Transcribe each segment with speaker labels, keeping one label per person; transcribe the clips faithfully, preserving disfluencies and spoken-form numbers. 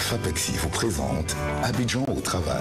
Speaker 1: FAPEXI vous présente Abidjan au travail.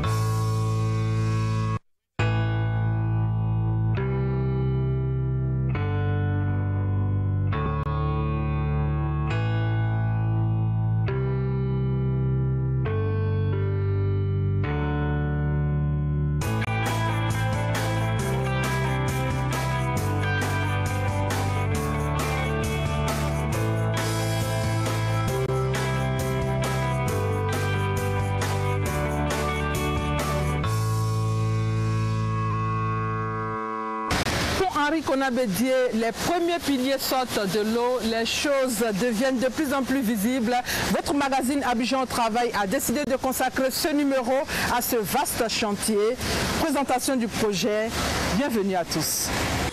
Speaker 2: Henri Konabedié, les premiers piliers sortent de l'eau, les choses deviennent de plus en plus visibles. Votre magazine Abidjan au travail a décidé de consacrer ce numéro à ce vaste chantier. Présentation du projet. Bienvenue à tous.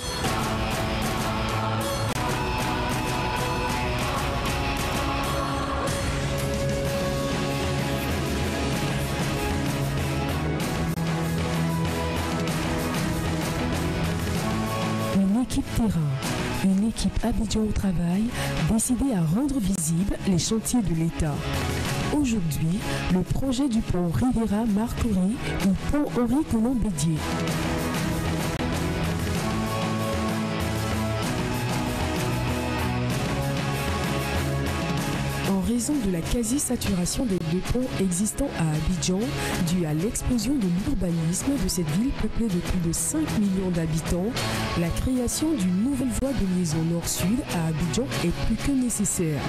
Speaker 3: Équipe terrain, une équipe Abidjan au travail décidée à rendre visibles les chantiers de l'État. Aujourd'hui, le projet du pont Riviera Marcory ou pont Henri Konabedié. En raison de la quasi-saturation des deux ponts existants à Abidjan, due à l'explosion de l'urbanisme de cette ville peuplée de plus de cinq millions d'habitants, la création d'une nouvelle voie de liaison nord-sud à Abidjan est plus que nécessaire.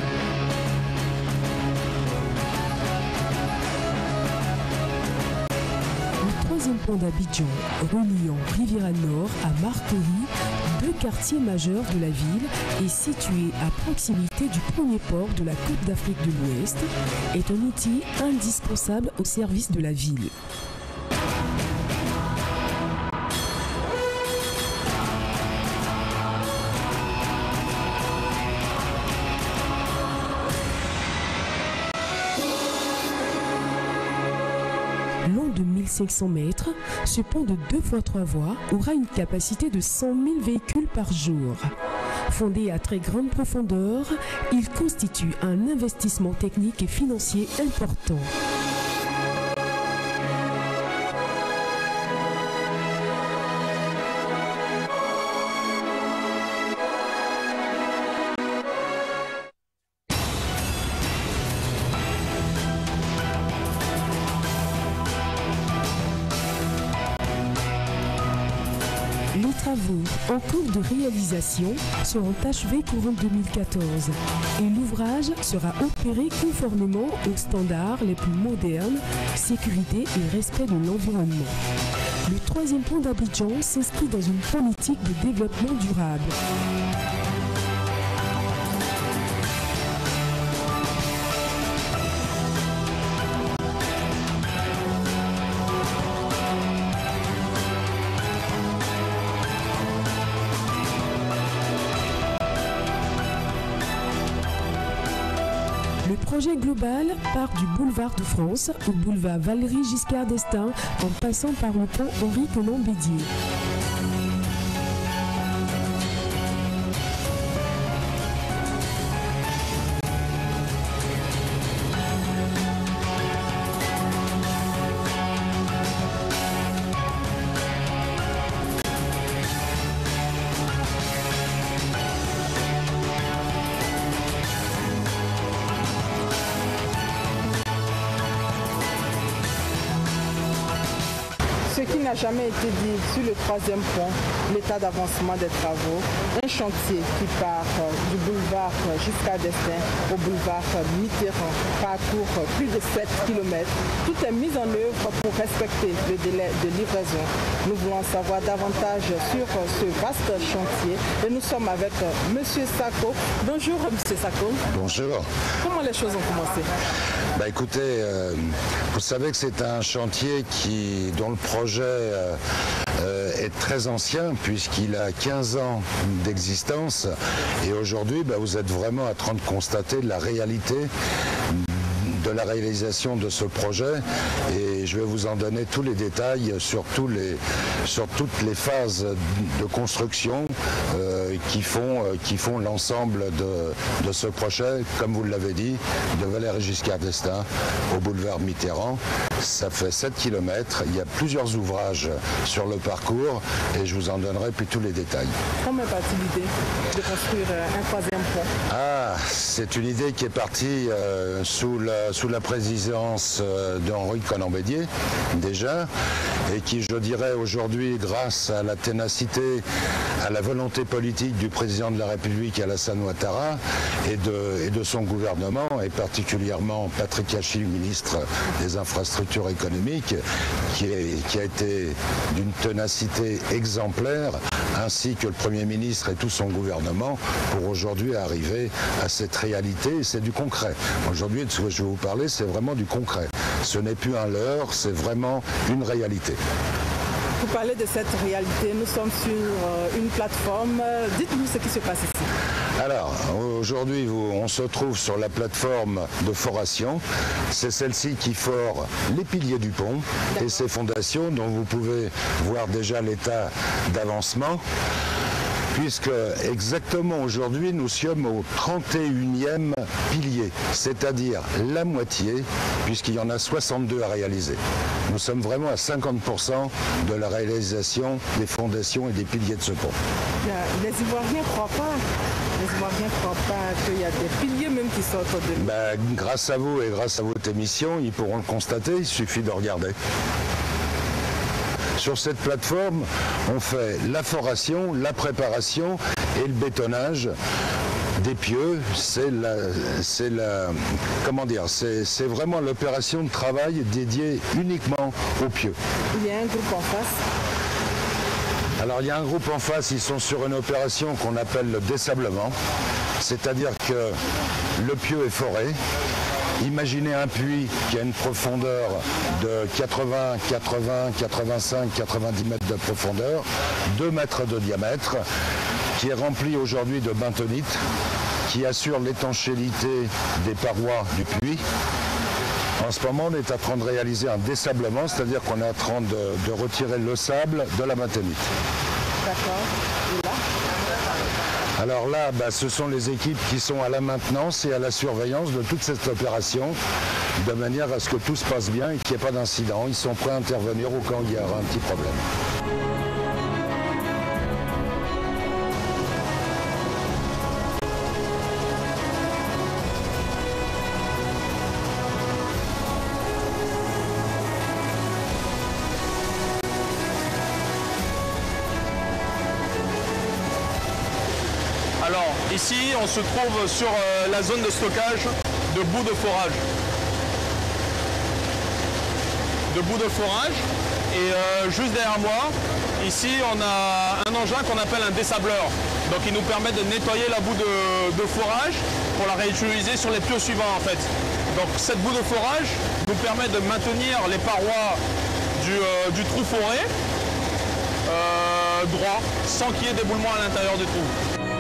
Speaker 3: Le troisième pont d'Abidjan, reliant Riviera Nord à Marcory, deux quartiers majeurs de la ville, et situé à proximité du premier port de la Côte d'Afrique de l'Ouest, est un outil indispensable au service de la ville. Long de mille cinq cents mètres, ce pont de deux fois trois voies aura une capacité de cent mille véhicules par jour. Fondé à très grande profondeur, il constitue un investissement technique et financier important. Les travaux en cours de réalisation seront achevés courant deux mille quatorze et l'ouvrage sera opéré conformément aux standards les plus modernes, sécurité et respect de l'environnement. Le troisième pont d'Abidjan s'inscrit dans une politique de développement durable. Le projet global part du boulevard de France au boulevard Valéry Giscard d'Estaing en passant par le pont Henri Konabedié.
Speaker 2: Ce qui n'a jamais été dit sur le troisième pont, l'état d'avancement des travaux, un chantier qui part du boulevard Giscard d'Estaing au boulevard Mitterrand, parcourt plus de sept kilomètres. Tout est mis en œuvre pour respecter le délai de livraison. Nous voulons en savoir davantage sur ce vaste chantier et nous sommes avec M. Sako. Bonjour M. Sako.
Speaker 4: Bonjour.
Speaker 2: Comment les choses ont commencé?
Speaker 4: Bah écoutez, euh, vous savez que c'est un chantier qui, dont le projet euh, euh, est très ancien puisqu'il a quinze ans d'existence et aujourd'hui bah, vous êtes vraiment en train de constater la réalité de la réalisation de ce projet et je vais vous en donner tous les détails sur, tous les, sur toutes les phases de construction euh, qui font, euh, qui font l'ensemble de, de ce projet, comme vous l'avez dit, de Valéry Giscard d'Estaing au boulevard Mitterrand. Ça fait sept kilomètres, il y a plusieurs ouvrages sur le parcours et je vous en donnerai puis tous les détails.
Speaker 2: Comment est partie l'idée de construire un troisième pont?
Speaker 4: Ah, c'est une idée qui est partie euh, sous, la, sous la présidence euh, d'Henri Conan-Bédier, déjà, et qui, je dirais, aujourd'hui, grâce à la ténacité, à la volonté politique du président de la République, Alassane Ouattara, et de, et de son gouvernement, et particulièrement Patrick Hachi, ministre des Infrastructures économiques, qui, est, qui a été d'une ténacité exemplaire, ainsi que le Premier ministre et tout son gouvernement, pour aujourd'hui arriver à cette réalité. C'est du concret. Aujourd'hui, de ce que je vais vous parler, c'est vraiment du concret. Ce n'est plus un leurre, c'est vraiment une réalité.
Speaker 2: Vous parlez de cette réalité, nous sommes sur une plateforme. Dites-nous ce qui se passe ici.
Speaker 4: Alors, aujourd'hui, on se trouve sur la plateforme de foration. C'est celle-ci qui fore les piliers du pont et ses fondations, dont vous pouvez voir déjà l'état d'avancement. Puisque exactement aujourd'hui, nous sommes au trente et unième pilier, c'est-à-dire la moitié, puisqu'il y en a soixante-deux à réaliser. Nous sommes vraiment à cinquante pour cent de la réalisation des fondations et des piliers de ce pont.
Speaker 2: Les Ivoiriens ne croient pas. Les Ivoiriens ne croient pas qu'il y a des piliers même qui sortent de nous.
Speaker 4: Ben, grâce à vous et grâce à votre émission, ils pourront le constater, il suffit de regarder. Sur cette plateforme, on fait la foration, la préparation et le bétonnage des pieux. C'est la, c'est la, comment dire, c'est, c'est vraiment l'opération de travail dédiée uniquement aux pieux.
Speaker 2: Il y a un groupe en face.
Speaker 4: Alors il y a un groupe en face, ils sont sur une opération qu'on appelle le désablement, c'est-à-dire que le pieu est foré. Imaginez un puits qui a une profondeur de quatre-vingts, quatre-vingts, quatre-vingt-cinq, quatre-vingt-dix mètres de profondeur, deux mètres de diamètre, qui est rempli aujourd'hui de bentonite, qui assure l'étanchéité des parois du puits. En ce moment, on est en train de réaliser un désablement, c'est-à-dire qu'on est en train de, de retirer le sable de la bentonite.
Speaker 2: D'accord. Et là ?
Speaker 4: Alors là, bah, ce sont les équipes qui sont à la maintenance et à la surveillance de toute cette opération, de manière à ce que tout se passe bien et qu'il n'y ait pas d'incident. Ils sont prêts à intervenir au cas où il y aura un petit problème.
Speaker 5: Alors ici on se trouve sur euh, la zone de stockage de boue de forage. De boue de forage et euh, juste derrière moi, ici on a un engin qu'on appelle un dessableur. Donc il nous permet de nettoyer la boue de, de forage pour la réutiliser sur les pieux suivants en fait. Donc cette boue de forage nous permet de maintenir les parois du, euh, du trou foré euh, droit sans qu'il y ait d'éboulement à l'intérieur du trou.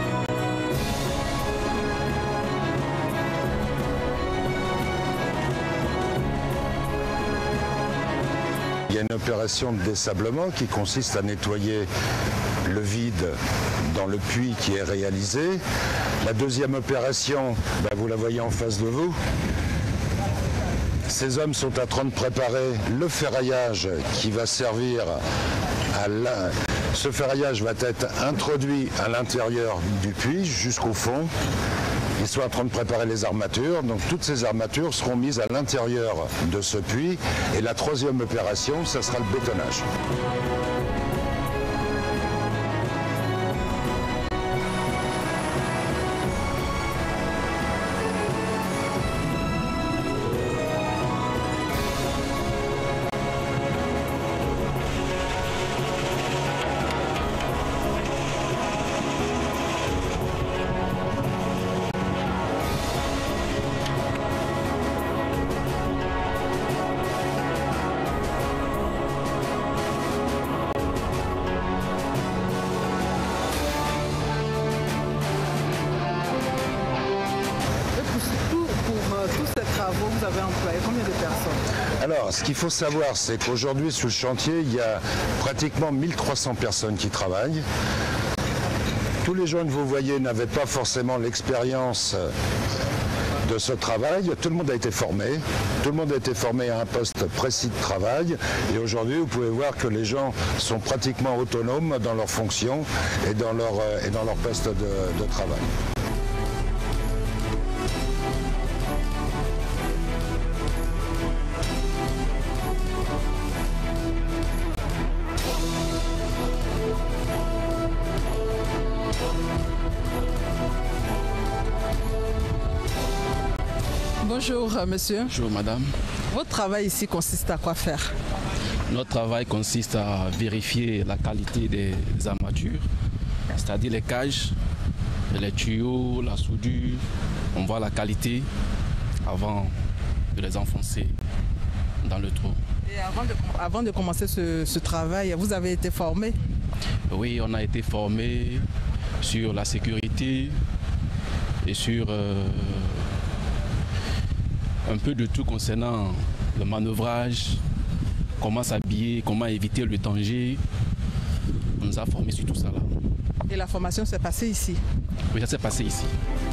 Speaker 4: Il y a une opération de désablement qui consiste à nettoyer le vide dans le puits qui est réalisé. La deuxième opération, ben vous la voyez en face de vous. Ces hommes sont en train de préparer le ferraillage qui va servir à la... Ce ferraillage va être introduit à l'intérieur du puits jusqu'au fond. Ils sont en train de préparer les armatures, donc toutes ces armatures seront mises à l'intérieur de ce puits. Et la troisième opération, ça sera le bétonnage.
Speaker 2: Vous avez employé combien de personnes?
Speaker 4: Alors, ce qu'il faut savoir, c'est qu'aujourd'hui, sur le chantier, il y a pratiquement mille trois cents personnes qui travaillent. tous les gens que vous voyez n'avaient pas forcément l'expérience de ce travail. Tout le monde a été formé, tout le monde a été formé à un poste précis de travail et aujourd'hui vous pouvez voir que les gens sont pratiquement autonomes dans leurs fonctions et dans leur, et dans leur poste de, de travail.
Speaker 2: Bonjour monsieur.
Speaker 6: Bonjour madame.
Speaker 2: Votre travail ici consiste à quoi faire?
Speaker 6: Notre travail consiste à vérifier la qualité des armatures, c'est-à-dire les cages, les tuyaux, la soudure. On voit la qualité avant de les enfoncer dans le trou.
Speaker 2: Et avant de, avant de commencer ce, ce travail, vous avez été formé?
Speaker 6: Oui, on a été formé sur la sécurité et sur euh, un peu de tout concernant le manœuvrage, comment s'habiller, comment éviter le danger. On nous a formés sur tout ça là.
Speaker 2: Et la formation s'est passée ici?
Speaker 6: Oui, ça s'est passé ici.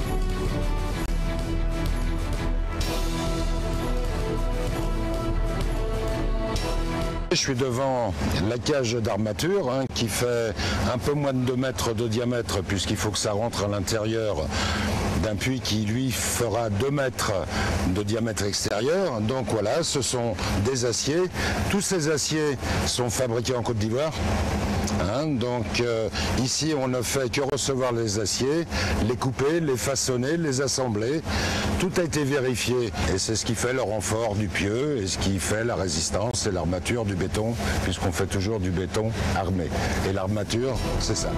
Speaker 4: Je suis devant la cage d'armature hein, qui fait un peu moins de deux mètres de diamètre puisqu'il faut que ça rentre à l'intérieur d'un puits qui lui fera deux mètres de diamètre extérieur. Donc voilà, ce sont des aciers. Tous ces aciers sont fabriqués en Côte d'Ivoire. Hein, donc euh, ici on ne fait que recevoir les aciers, les couper, les façonner, les assembler. Tout a été vérifié et c'est ce qui fait le renfort du pieu et ce qui fait la résistance et l'armature du béton puisqu'on fait toujours du béton armé. Et l'armature, c'est ça.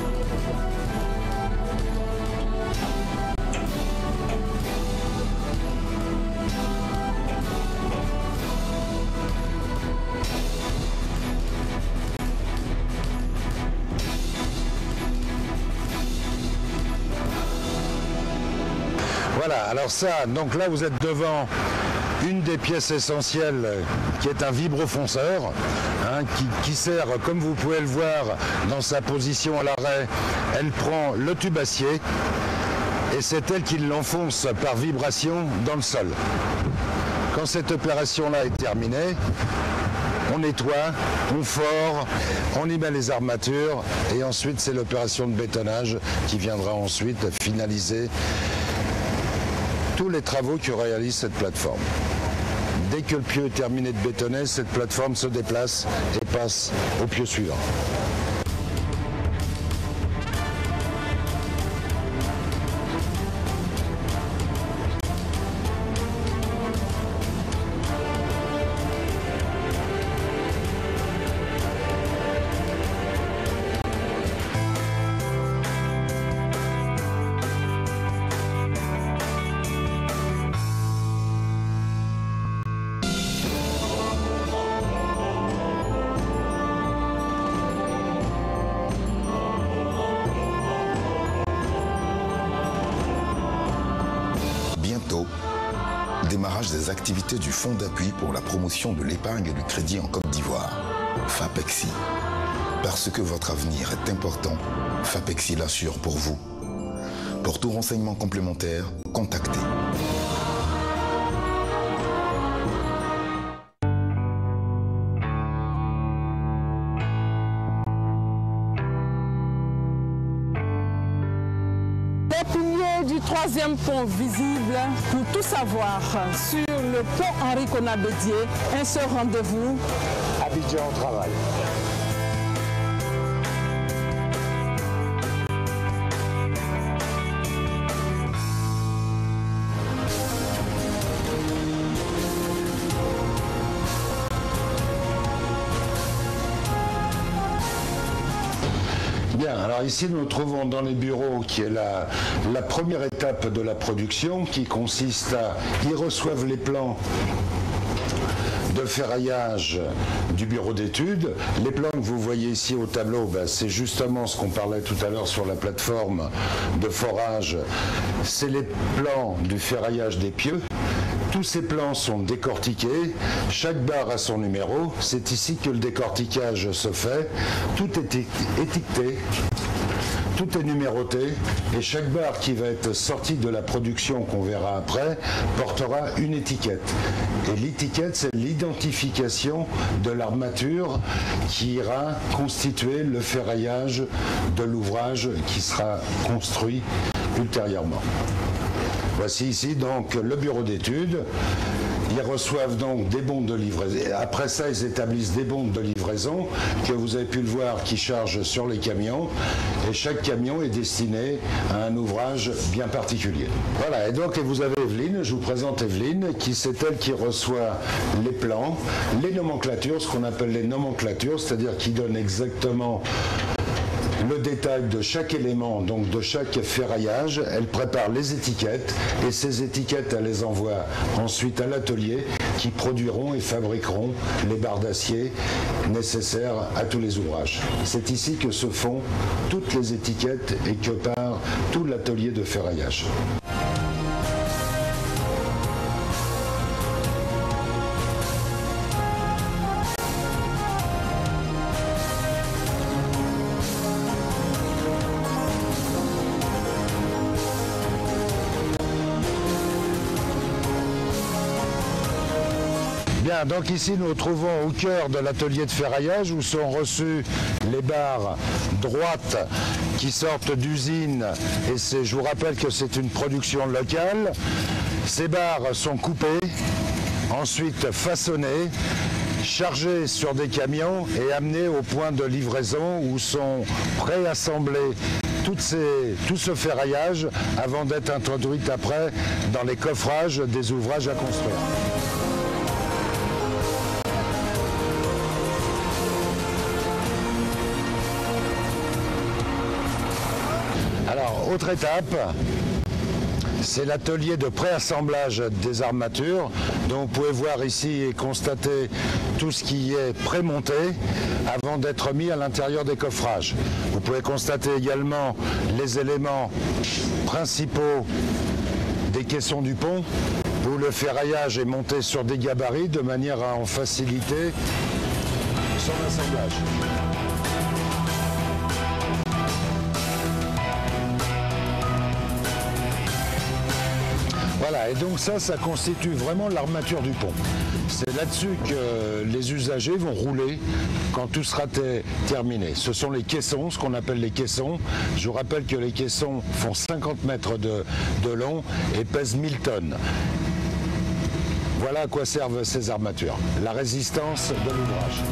Speaker 4: Voilà, alors ça, donc là vous êtes devant une des pièces essentielles qui est un vibrofonceur hein, qui, qui sert, comme vous pouvez le voir dans sa position à l'arrêt, elle prend le tube acier et c'est elle qui l'enfonce par vibration dans le sol. Quand cette opération-là est terminée, on nettoie, on fore, on y met les armatures et ensuite c'est l'opération de bétonnage qui viendra ensuite finaliser tous les travaux que réalise cette plateforme. Dès que le pieu est terminé de bétonner, cette plateforme se déplace et passe au pieu suivant.
Speaker 1: Démarrage des activités du Fonds d'appui pour la promotion de l'épargne et du crédit en Côte d'Ivoire, FAPEXI. Parce que votre avenir est important, FAPEXI l'assure pour vous. Pour tout renseignement complémentaire, contactez.
Speaker 2: Du troisième pont visible, pour tout savoir sur le pont Henri Konabédié, un seul rendez-vous.
Speaker 4: Abidjan au travail. Bien, alors ici nous nous trouvons dans les bureaux qui est la, la première étape de la production qui consiste à, ils reçoivent les plans de ferraillage du bureau d'études. Les plans que vous voyez ici au tableau, ben, c'est justement ce qu'on parlait tout à l'heure sur la plateforme de forage. C'est les plans du ferraillage des pieux. Tous ces plans sont décortiqués, chaque barre a son numéro, c'est ici que le décortiquage se fait, tout est étiqueté, tout est numéroté et chaque barre qui va être sortie de la production qu'on verra après portera une étiquette. Et l'étiquette, c'est l'identification de l'armature qui ira constituer le ferraillage de l'ouvrage qui sera construit ultérieurement. Voici ici donc le bureau d'études. Ils reçoivent donc des bombes de livraison. Après ça, ils établissent des bombes de livraison que vous avez pu le voir qui chargent sur les camions. Et chaque camion est destiné à un ouvrage bien particulier. Voilà, et donc et vous avez Evelyne, je vous présente Evelyne, qui c'est elle qui reçoit les plans, les nomenclatures, ce qu'on appelle les nomenclatures, c'est-à-dire qui donne exactement le détail de chaque élément, donc de chaque ferraillage. Elle prépare les étiquettes et ces étiquettes, elle les envoie ensuite à l'atelier qui produiront et fabriqueront les barres d'acier nécessaires à tous les ouvrages. C'est ici que se font toutes les étiquettes et que part tout l'atelier de ferraillage. Bien, donc ici nous nous trouvons au cœur de l'atelier de ferraillage où sont reçues les barres droites qui sortent d'usine et c'est, je vous rappelle que c'est une production locale. Ces barres sont coupées, ensuite façonnées, chargées sur des camions et amenées au point de livraison où sont préassemblés toutes ces, tout ce ferraillage avant d'être introduit après dans les coffrages des ouvrages à construire. Alors, autre étape, c'est l'atelier de préassemblage des armatures. Donc vous pouvez voir ici et constater tout ce qui est prémonté avant d'être mis à l'intérieur des coffrages. Vous pouvez constater également les éléments principaux des caissons du pont où le ferraillage est monté sur des gabarits de manière à en faciliter son assemblage. Voilà, et donc ça, ça constitue vraiment l'armature du pont. C'est là-dessus que les usagers vont rouler quand tout sera terminé. Ce sont les caissons, ce qu'on appelle les caissons. Je vous rappelle que les caissons font cinquante mètres de, de long et pèsent mille tonnes. Voilà à quoi servent ces armatures. La résistance de l'ouvrage.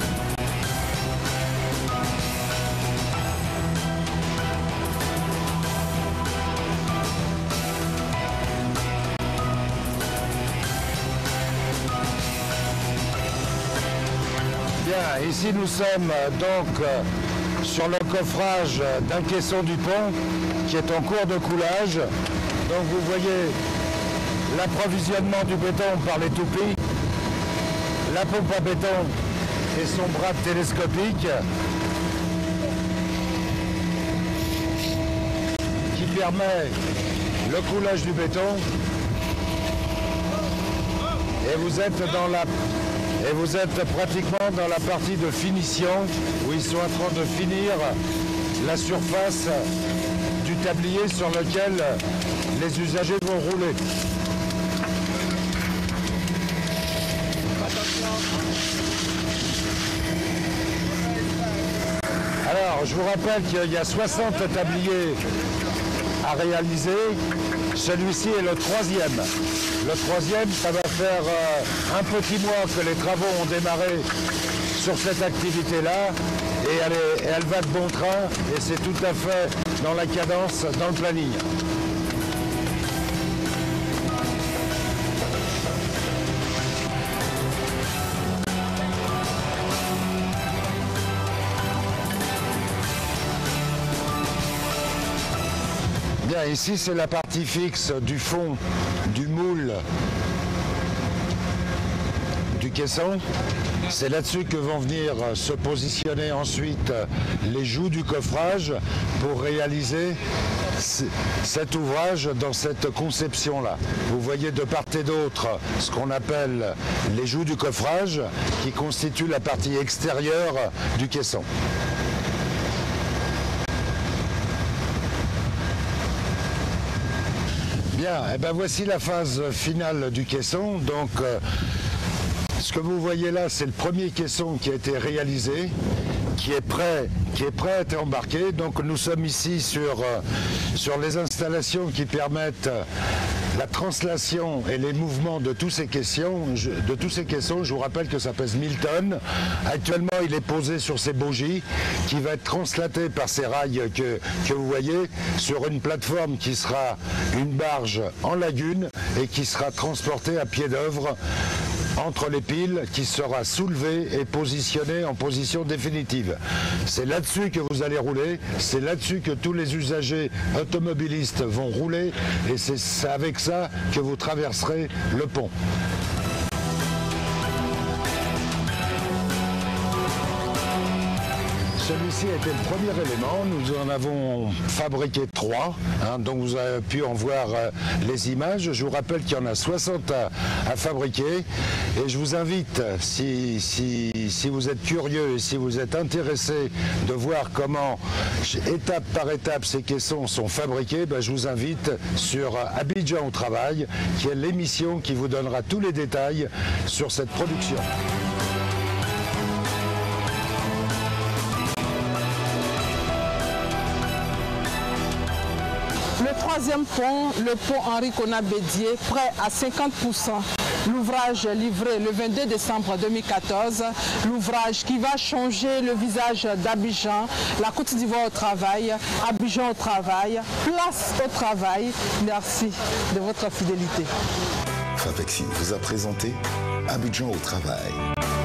Speaker 4: Bien, ici nous sommes donc sur le coffrage d'un caisson du pont qui est en cours de coulage. Donc vous voyez l'approvisionnement du béton par les toupies, la pompe à béton et son bras télescopique qui permet le coulage du béton. Et vous êtes dans la Et vous êtes pratiquement dans la partie de finition où ils sont en train de finir la surface du tablier sur lequel les usagers vont rouler. Alors, je vous rappelle qu'il y a soixante tabliers à réaliser. Celui-ci est le troisième. Le troisième, ça va faire euh, un petit mois que les travaux ont démarré sur cette activité-là et elle, est, elle va de bon train et c'est tout à fait dans la cadence, dans le planning. Bien, ici c'est la partie fixe du fond du moule du caisson. C'est là-dessus que vont venir se positionner ensuite les joues du coffrage pour réaliser cet ouvrage dans cette conception-là. Vous voyez de part et d'autre ce qu'on appelle les joues du coffrage qui constituent la partie extérieure du caisson. Bien, et ben voici la phase finale du caisson. Donc, euh, ce que vous voyez là, c'est le premier caisson qui a été réalisé, qui est prêt, qui est prêt à être embarqué. Donc nous sommes ici sur, euh, sur les installations qui permettent euh, la translation et les mouvements de tous ces caissons. Je, de tous ces caissons, je vous rappelle que ça pèse mille tonnes. Actuellement, il est posé sur ces bogies qui va être translaté par ces rails que, que vous voyez sur une plateforme qui sera une barge en lagune et qui sera transportée à pied d'œuvre entre les piles, qui sera soulevé et positionné en position définitive. C'est là-dessus que vous allez rouler, c'est là-dessus que tous les usagers automobilistes vont rouler et c'est avec ça que vous traverserez le pont. Celui-ci était le premier élément, nous en avons fabriqué trois, hein, donc vous avez pu en voir euh, les images. Je vous rappelle qu'il y en a soixante à, à fabriquer et je vous invite, si, si, si vous êtes curieux et si vous êtes intéressé de voir comment, étape par étape, ces caissons sont fabriqués, ben, je vous invite sur Abidjan au travail, qui est l'émission qui vous donnera tous les détails sur cette production.
Speaker 2: Le troisième pont, le pont Henri Konan-Bédié, prêt à cinquante pour cent. L'ouvrage livré le vingt-deux décembre deux mille quatorze, l'ouvrage qui va changer le visage d'Abidjan, la Côte d'Ivoire au travail, Abidjan au travail, place au travail. Merci de votre fidélité.
Speaker 1: Fapexi vous a présenté Abidjan au travail.